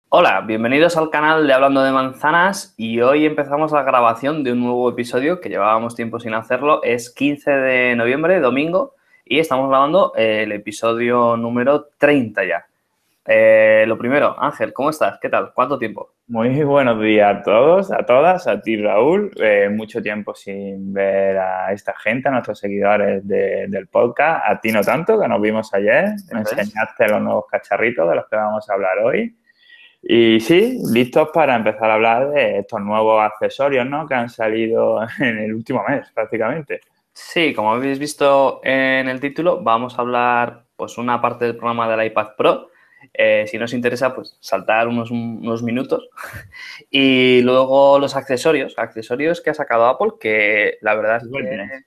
Hola, bienvenidos al canal de Hablando de Manzanas y hoy empezamos la grabación de un nuevo episodio que llevábamos tiempo sin hacerlo. Es 15 de noviembre, domingo, y estamos grabando el episodio número 30 ya. Lo primero, Ángel, ¿cómo estás? ¿Qué tal? ¿Cuánto tiempo? Muy buenos días a todos, a todas, a ti Raúl. Mucho tiempo sin ver a esta gente, a nuestros seguidores del podcast. A ti no tanto, que nos vimos ayer. Me Eso es. enseñaste los nuevos cacharritos de los que vamos a hablar hoy. Y sí, listos para empezar a hablar de estos nuevos accesorios, ¿no? Que han salido en el último mes, prácticamente. Sí, como habéis visto en el título, vamos a hablar pues una parte del programa del iPad Pro. Si no os interesa, pues saltar unos minutos. Y luego los accesorios que ha sacado Apple, que la verdad es que Suerte.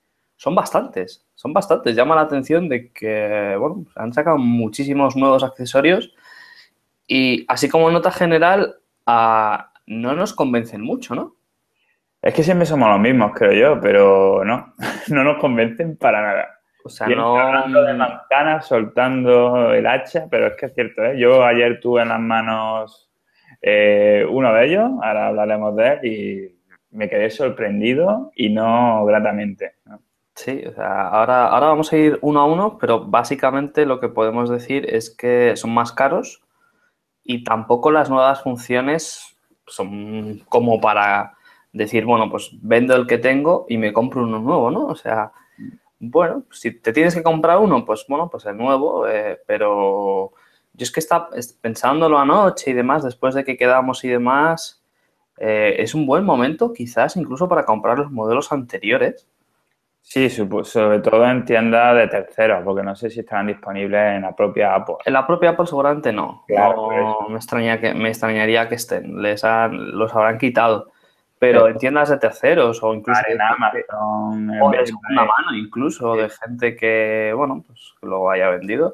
son bastantes. Llama la atención de que, bueno, han sacado muchísimos nuevos accesorios y así como nota general, no nos convencen mucho, ¿no? Es que siempre somos los mismos, creo yo, pero no, no nos convencen para nada. O sea, Y no. hablando de manzanas, soltando el hacha, pero es que es cierto, ¿eh? Yo ayer tuve en las manos uno de ellos, ahora hablaremos de él, y me quedé sorprendido y no gratamente, ¿no? Sí, o sea, ahora vamos a ir uno a uno, pero básicamente lo que podemos decir es que son más caros y tampoco las nuevas funciones son como para decir, bueno, pues vendo el que tengo y me compro uno nuevo, ¿no? O sea, bueno, si te tienes que comprar uno, pues bueno, pues el nuevo, pero yo es que pensándolo anoche y demás, después de que quedamos y demás, es un buen momento quizás incluso para comprar los modelos anteriores. Sí, sobre todo en tiendas de terceros, porque no sé si estarán disponibles en la propia Apple. En la propia Apple seguramente no. Claro, por eso. No me extrañaría que estén. Los habrán quitado. Pero Pero en tiendas de terceros o incluso en Amazon, o de segunda mano, incluso de gente que, bueno, pues que lo haya vendido.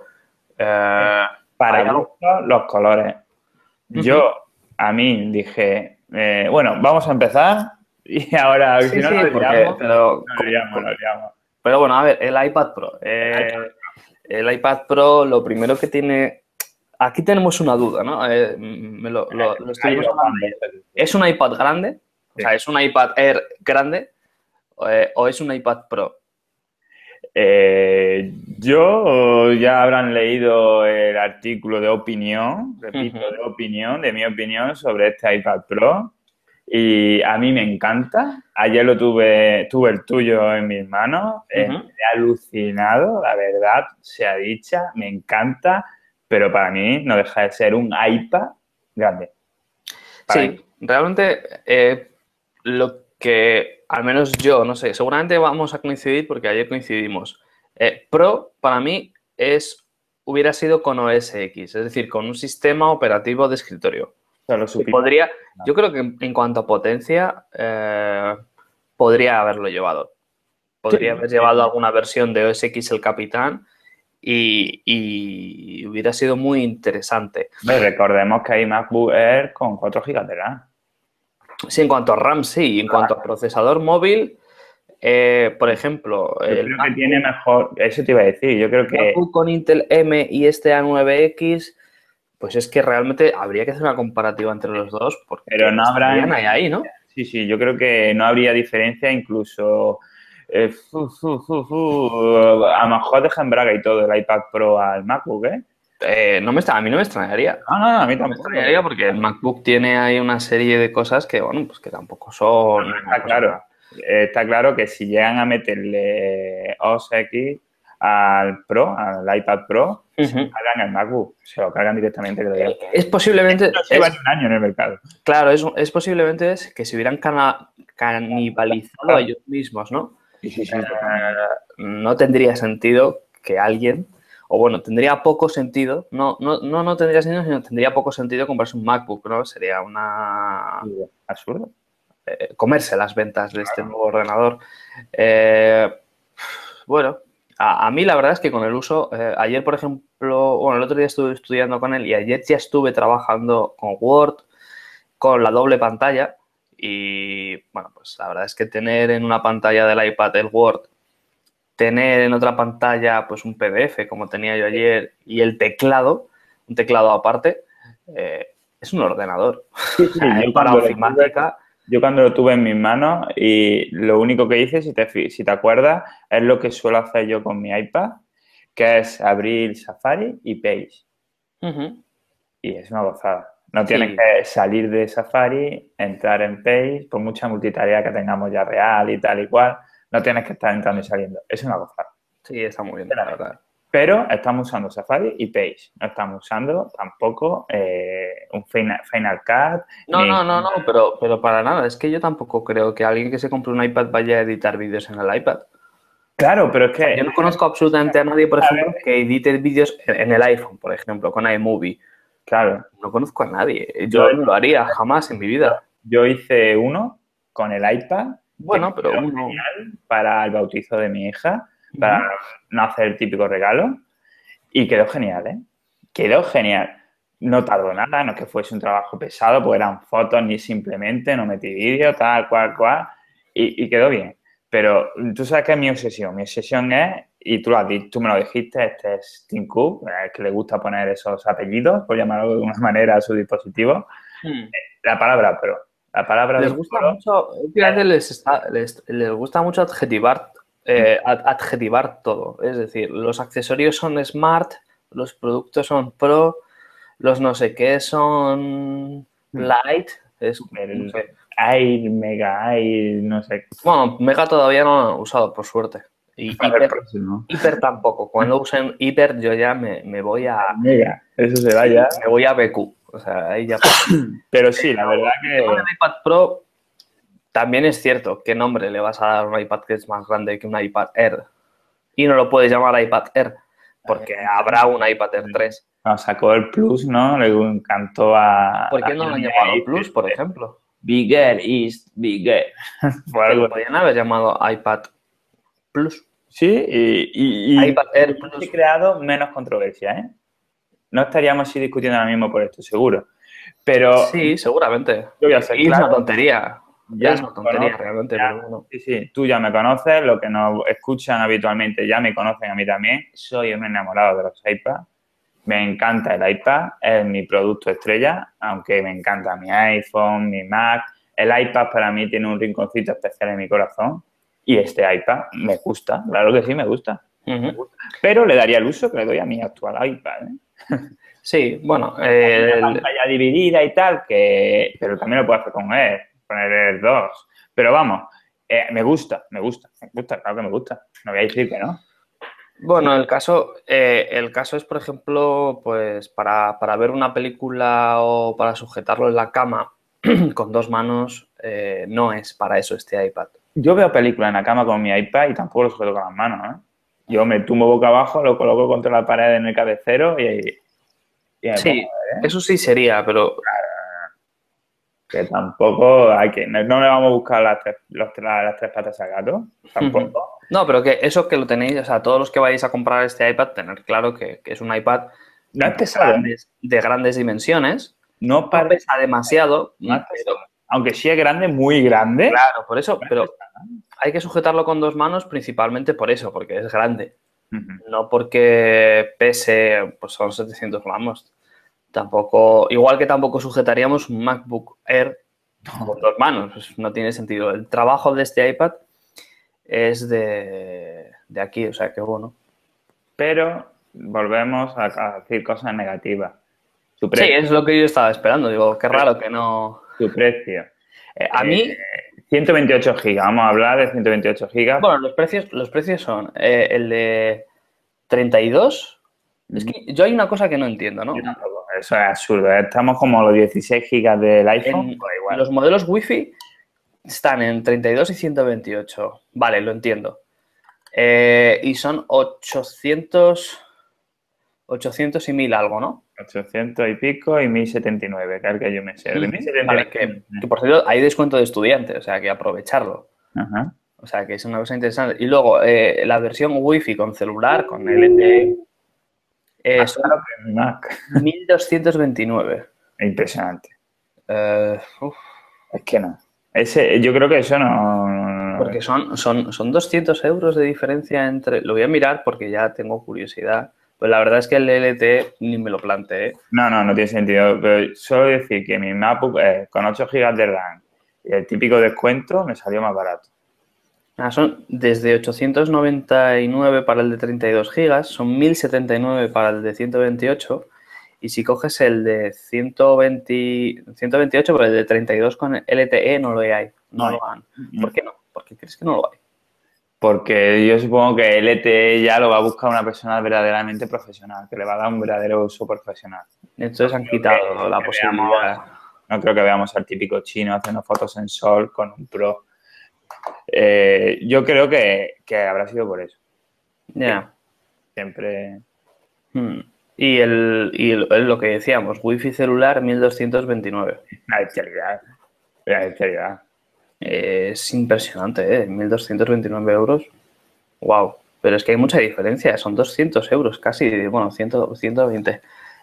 para Hay algo. gusto, los colores. Ujú. Yo, a mí, dije, bueno, vamos a empezar y ahora, Sí, si no sí, nos porque, liamos, nos liamos, nos liamos. pero bueno, a ver, el iPad Pro. El iPad Pro, lo primero que tiene. Aquí tenemos una duda, ¿no? Lo Hay estuvimos dos hablando bandos ayer. de luz. ¿Es un iPad grande? O Sí. sea, ¿es un iPad Air grande o es un iPad Pro? Yo ya habrán leído el artículo de opinión, repito, Ujú, de opinión, de mi opinión sobre este iPad Pro. Y a mí me encanta. Ayer tuve el tuyo en mis manos. Me ujú. he alucinado, la verdad, sea dicha, me encanta, pero para mí no deja de ser un iPad grande. Para mí. Sí, realmente lo que, al menos yo, no sé, seguramente vamos a coincidir porque ayer coincidimos. Pro para mí hubiera sido con OS X, es decir, con un sistema operativo de escritorio. Solo Que supimos. podría, yo creo que en cuanto a potencia, podría haberlo llevado. Sí, Podría haber sí. llevado alguna versión de OS X el Capitán y hubiera sido muy interesante. Recordemos que hay MacBook Air con 4 GB de RAM. Sí, en cuanto a RAM, sí. En cuanto a procesador móvil, por ejemplo, Yo creo que tiene mejor, eso te iba a decir, yo creo El que, MacBook con Intel M y este A9X, pues es que realmente habría que hacer una comparativa entre los dos pero porque no estarían habrán, ahí, ¿no? sí, sí, yo creo que no habría diferencia, incluso, a lo mejor deja en braga y todo el iPad Pro al MacBook, ¿eh? A mí no me extrañaría. No, no, a mí No me tampoco. extrañaría porque el MacBook tiene ahí una serie de cosas que, bueno, pues que tampoco son, Está o sea, claro, está claro que si llegan a meterle OS X al Pro, al iPad Pro, se lo ujú. cargan el MacBook, se lo cargan directamente, creo yo. Es posiblemente, No lleva ni un año en el mercado. claro, es posiblemente que se hubieran canibalizado a ellos mismos, ¿no? Sí, sí, sí, totalmente. No tendría sentido que alguien, o bueno, tendría poco sentido, no tendría sentido, sino tendría poco sentido comprarse un MacBook, ¿no? Sería una Absurdo. comerse las ventas de este nuevo ordenador. Eh, bueno, a mí la verdad es que con el uso, ayer por ejemplo, bueno, el otro día estuve estudiando con él y ayer ya estuve trabajando con Word, con la doble pantalla y bueno, pues la verdad es que tener en una pantalla del iPad el Word, tener en otra pantalla pues un PDF como tenía yo ayer y el teclado, un teclado aparte, Es un ordenador. Sí, O sí, sea, para ofimática. yo cuando lo tuve en mis manos y lo único que hice, si te acuerdas, es lo que suelo hacer yo con mi iPad, que es abrir Safari y Page. Ujú. Y es una gozada. No tienes Sí, que salir de Safari, entrar en Page, por mucha multitarea que tengamos ya real y tal y cual, no tienes que estar entrando y saliendo. Es una gozada. sí, está muy bien, la verdad. Pero estamos usando Safari y Page. No estamos usando tampoco un Final Cut No, ni... no, no, no, pero para nada. Es que yo tampoco creo que alguien que se compre un iPad vaya a editar vídeos en el iPad. Claro, pero es O sea, que... yo no conozco absolutamente a nadie, por ejemplo, que edite vídeos en el iPhone, por ejemplo, con iMovie. Claro, No conozco a nadie. yo, Yo no lo haría jamás en mi vida. yo hice uno con el iPad que me Bueno, pero quedó uno. genial para el bautizo de mi hija, para Ujú. no hacer el típico regalo. Y quedó genial, ¿eh? Quedó genial. No tardó nada, no es que fuese un trabajo pesado, porque eran fotos ni simplemente, no metí vídeo, tal, cual, cual, y quedó bien. Pero tú sabes que es mi obsesión. Mi obsesión es, y tú lo has dicho, tú me lo dijiste, este es Tim Cook, que le gusta poner esos apellidos, por llamarlo de alguna manera, a su dispositivo. Hmm. La palabra pro. La palabra Les de gusta pro. mucho, últimamente les gusta mucho adjetivar, adjetivar todo. Es decir, los accesorios son smart, los productos son pro, los no sé qué son light. Es, no El sé. Air, Mega Air, no sé. Bueno, Mega todavía no lo he usado, por suerte. Y Para el próximo. hiper tampoco. Cuando usen hiper, yo ya me voy a. Mega, eso será Sí, ya. me voy a BQ. O sea, ahí ya paso. Pero sí, la verdad El tema del que iPad Pro también es cierto. ¿Qué nombre le vas a dar a un iPad que es más grande que un iPad Air? Y no lo puedes llamar iPad Air, porque habrá un iPad Air 3. cuando sacó el Plus, ¿no? Le encantó a ¿Por qué no lo han Johnny llamado Ive. Plus, por ejemplo? Bigger is bigger. Fue Que algo lo así. podrían haber llamado iPad Plus. Sí, y iPad Air hubiese Plus. creado menos controversia, ¿eh? No estaríamos así discutiendo ahora mismo por esto, seguro. Pero Sí, seguramente. yo voy a ser Y es claro, una tontería. ya Es me una tontería conoces, realmente, ya, pero bueno. sí, sí, tú ya me conoces, los que nos escuchan habitualmente ya me conocen a mí también. Soy un enamorado de los iPads. Me encanta el iPad, es mi producto estrella, aunque me encanta mi iPhone, mi Mac. El iPad para mí tiene un rinconcito especial en mi corazón y este iPad me gusta, claro que sí, me gusta. Ujú. Pero le daría el uso que le doy a mi actual iPad, ¿eh? Sí, bueno, Una pantalla dividida y tal, pero también lo puedo hacer con Air, con el Air 2. Pero vamos, me gusta, claro que me gusta. No voy a decir que no. bueno, el caso es, por ejemplo, pues para ver una película o para sujetarlo en la cama con dos manos, no es para eso este iPad. Yo veo películas en la cama con mi iPad y tampoco lo sujeto con las manos, ¿eh? Yo me tumbo boca abajo, lo coloco contra la pared en el cabecero y me pongo Sí, a ver, ¿eh? eso sí sería, pero Que tampoco hay que... No, no le vamos a buscar las tres patas al gato, tampoco. no, pero que eso que lo tenéis, o sea, todos los que vayáis a comprar este iPad, tener claro que es un iPad No es pesado, ¿eh? de grandes dimensiones, No no parece... pesa demasiado, No es pero pesado. Aunque sí es grande, muy grande. claro, por eso, pero hay que sujetarlo con dos manos principalmente por eso, porque es grande, Ujú. no porque pese, pues son 700 gramos. Tampoco, igual que tampoco sujetaríamos un MacBook Air con dos manos, pues no tiene sentido. El trabajo de este iPad es de aquí, o sea que bueno. Pero volvemos a decir cosas negativas. Su Sí, precio. es lo que yo estaba esperando. Digo, qué raro que no. Su precio. A Eh, mí, 128 gigas. Vamos a hablar de 128 gigas. bueno, los precios son el de 32. Es Ujú. que yo hay una cosa que no entiendo, Yo ¿no? tampoco. Eso es absurdo. Estamos como los 16 gigas del iPhone. En Pues igual. los modelos Wi-Fi están en 32 y 128. Vale, lo entiendo. Y son 800 y 1000 algo, ¿no? 800 y pico y 1079, que es el que yo me sé. El de Vale, 1079 no me que sé. por cierto hay descuento de estudiante, o sea que aprovecharlo. Ajá. O sea que es una cosa interesante. Y luego la versión Wi-Fi con celular, con LTE, Más son caro que mi Mac. 1229. Impresionante. Uf, Es que no. Yo creo que eso no. porque son 200 euros de diferencia entre. Lo voy a mirar porque ya tengo curiosidad. Pues la verdad es que el LTE ni me lo planteé. No tiene sentido. Pero solo decir que mi MacBook con 8 GB de RAM y el típico descuento me salió más barato. Son desde 899 para el de 32 gigas, son 1079 para el de 128 y si coges el de 128 pero el de 32 con LTE no lo hay. No lo han. ¿Por qué no? ¿Por qué crees que no lo hay? Porque yo supongo que el LTE ya lo va a buscar una persona verdaderamente profesional, que le va a dar un verdadero uso profesional. Entonces han quitado la posibilidad. No creo que veamos al típico chino haciendo fotos en sol con un Pro. Yo creo que habrá sido por eso. Ya. Siempre. Lo que decíamos, Wi-Fi celular 1229. Una bestialidad. Una bestialidad. Es impresionante, ¿eh? 1.229 euros. Wow. Pero es que hay mucha diferencia, son 200 euros casi, bueno, 120.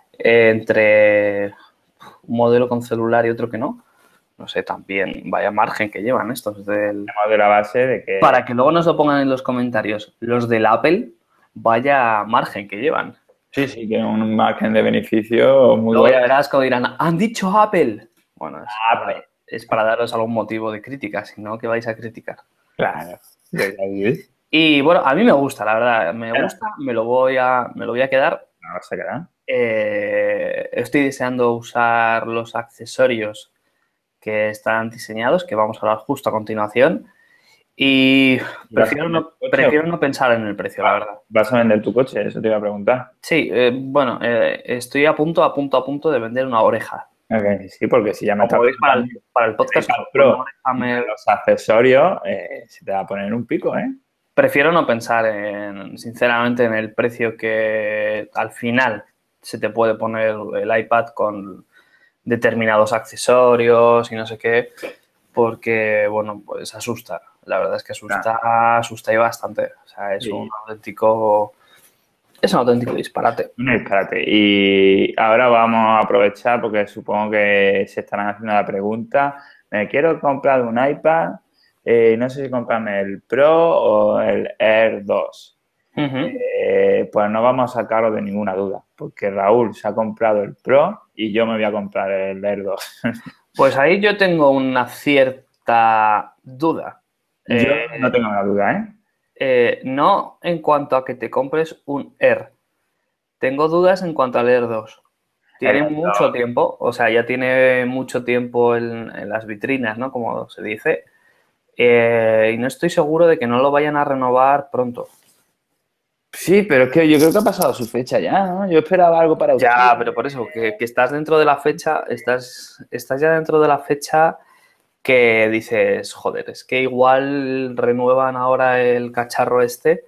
Entre un modelo con celular y otro que no. No sé, también vaya margen que llevan estos del... Tenemos de la base de que... Para que luego nos lo pongan en los comentarios. Los del Apple, vaya margen que llevan. Sí, que un margen de beneficio muy Luego bueno. ya verás como dirán, ¿han dicho Apple? Bueno, Apple. es para daros algún motivo de crítica, si no, que vais a criticar. Claro. Y bueno, a mí me gusta, la verdad, me gusta, me lo voy a quedar. No se queda. Estoy deseando usar los accesorios que están diseñados, que vamos a hablar justo a continuación. Y prefiero no pensar en el precio, la verdad. ¿Vas a vender tu coche? Eso te iba a preguntar. Sí, bueno, estoy a punto de vender una oreja. Okay, sí, porque si ya me Como veis, para el podcast, Pro, los accesorios se te va a poner un pico, ¿eh? Prefiero no pensar sinceramente, en el precio que al final se te puede poner el iPad con determinados accesorios y no sé qué, porque, bueno, pues asusta. La verdad es que asusta y bastante. O sea, es un auténtico disparate. Un disparate. Y ahora vamos a aprovechar porque supongo que se estarán haciendo la pregunta. Me quiero comprar un iPad, no sé si comprarme el Pro o el Air 2. Pues no vamos a sacarlo de ninguna duda, porque Raúl se ha comprado el Pro y yo me voy a comprar el Air 2. Pues ahí yo tengo una cierta duda. Yo no tengo una duda, no en cuanto a que te compres un Air. Tengo dudas en cuanto al Air 2. Tiene mucho tiempo, o sea, ya tiene mucho tiempo en las vitrinas, ¿no? Como se dice. Y no estoy seguro de que no lo vayan a renovar pronto. Sí, pero es que yo creo que ha pasado su fecha ya, ¿no? Yo esperaba algo para Ya, octubre. pero por eso, que estás dentro de la fecha, estás ya dentro de la fecha que dices, joder, es que igual renuevan ahora el cacharro este.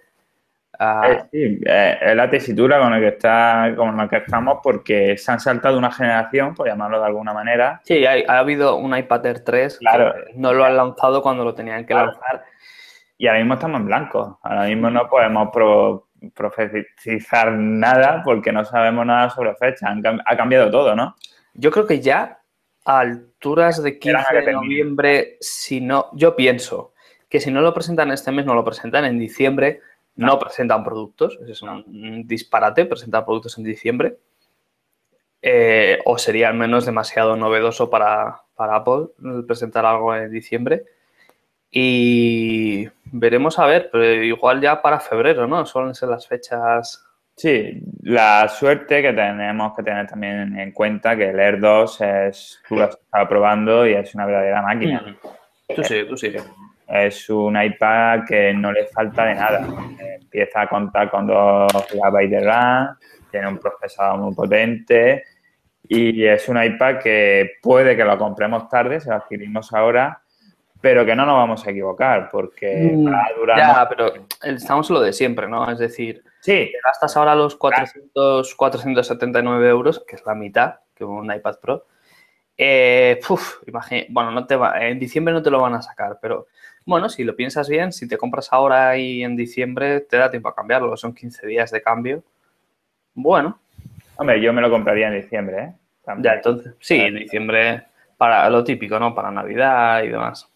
Sí, es la tesitura con la que estamos porque se han saltado una generación, por llamarlo de alguna manera. Sí, ha habido un iPad Air 3 Claro. que no lo han lanzado cuando lo tenían que lanzar. Y ahora mismo estamos en blanco. Ahora mismo no podemos profetizar nada porque no sabemos nada sobre fecha. Ha cambiado todo, ¿no? Yo creo que ya a alturas de 15 de noviembre, yo pienso que si no lo presentan este mes, no lo presentan en diciembre, no presentan productos. Ese es un disparate, presentar productos en diciembre. O sería al menos demasiado novedoso para Apple presentar algo en diciembre. Y veremos a ver, pero igual ya para febrero, ¿no? Suelen ser las fechas. Sí, la suerte que tenemos que tener también en cuenta que el Air 2 tú lo has estado probando y es una verdadera máquina. Tú sigue. Es un iPad que no le falta de nada. Empieza a contar con 2 GB de RAM, tiene un procesador muy potente y es un iPad que puede que lo compremos tarde, si lo adquirimos ahora, pero que no nos vamos a equivocar porque va a durar... Ya, pero estamos en lo de siempre, ¿no? Es decir, sí, te gastas ahora los 479 euros, que es la mitad que un iPad Pro. Bueno, en diciembre no te lo van a sacar, pero bueno, si lo piensas bien, si te compras ahora y en diciembre te da tiempo a cambiarlo, son 15 días de cambio. Bueno. Hombre, yo me lo compraría en diciembre, ¿eh? También. Ya, entonces, sí, en diciembre para lo típico, ¿no? Para Navidad y demás.